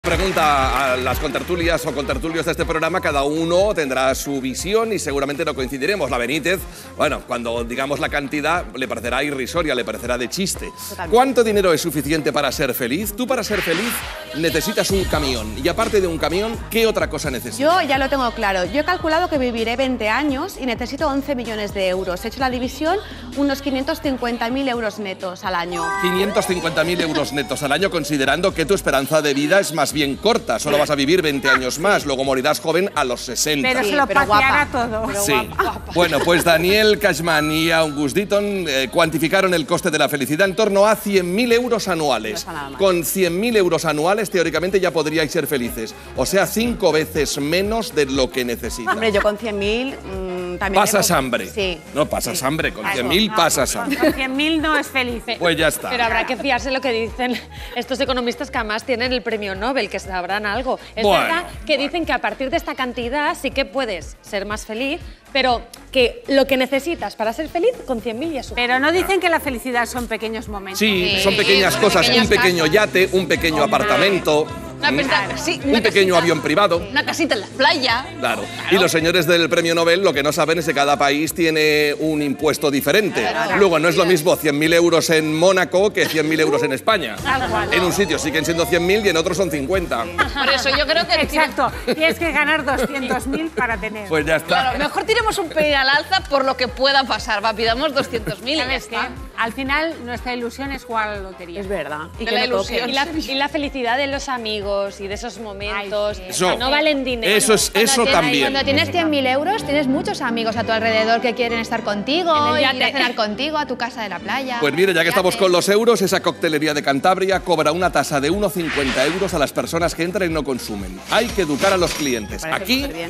Pregunta a las contertulias o contertulios de este programa, cada uno tendrá su visión y seguramente no coincidiremos. La Benítez, bueno, cuando digamos la cantidad le parecerá irrisoria, le parecerá de chiste. Totalmente. ¿Cuánto dinero es suficiente para ser feliz? Tú para ser feliz necesitas un camión y aparte de un camión, ¿qué otra cosa necesitas? Yo ya lo tengo claro. Yo he calculado que viviré 20 años y necesito 11 millones de euros. He hecho la división, unos 550.000 euros netos al año. 550.000 euros netos al año, considerando que tu esperanza de vida es más bien corta. Solo vas a vivir 20 años más, luego morirás joven a los 60. Pero Sí, se lo pero paseará guapa. todo. Pero Sí. guapa. Bueno, pues Daniel Cashman y August Deaton cuantificaron el coste de la felicidad en torno a 100.000 euros anuales. No está nada mal. Con 100.000 euros anuales, teóricamente ya podríais ser felices. O sea, 5 veces menos de lo que necesitas. Hombre, yo con 100.000 también... Pasas tengo- hambre. Sí. No pasas hambre, con Claro, 100.000 no, pasas con hambre. 100.000 no es feliz. Pues ya está. Pero habrá que fiarse de lo que dicen estos economistas que además tienen el premio Nobel, que sabrán algo. Es Bueno, verdad que dicen que a partir de esta cantidad sí que puedes ser más feliz, pero que lo que necesitas para ser feliz con 100.000 ya es suficiente. Pero no dicen que la felicidad son pequeños momentos. Sí, son pequeñas son cosas, pequeñas un pequeño casas. yate, un pequeño apartamento, un pequeño avión privado. Una casita en la playa. Claro. Y los señores del premio Nobel lo que no saben es que cada país tiene un impuesto diferente. Luego no es lo mismo 100.000 euros en Mónaco que 100.000 euros en España. Tal cual. En un sitio siguen siendo 100.000 y en otro son 50. Por eso yo creo que... Exacto. Tienes que ganar 200.000 para tener. Pues ya está. Claro, mejor tiremos un pelín al alza por lo que pueda pasar. Va, pidamos 200.000 y ya ¿Sabes qué? está. Al final, nuestra ilusión es jugar a la lotería. Es verdad. Y De que la no toque. ilusión. Y la felicidad de los amigos y de esos momentos Ay, sí. Eso. que no valen dinero. Eso también. Cuando tienes 100.000 euros, tienes muchos amigos a tu alrededor que quieren estar contigo, En el y yate. ir a cenar contigo a tu casa de la playa. Pues mire, ya que estamos Yate. con los euros, esa coctelería de Cantabria cobra una tasa de 1,50 euros a las personas que entran y no consumen. Hay que educar a los clientes. Parece Aquí superbién.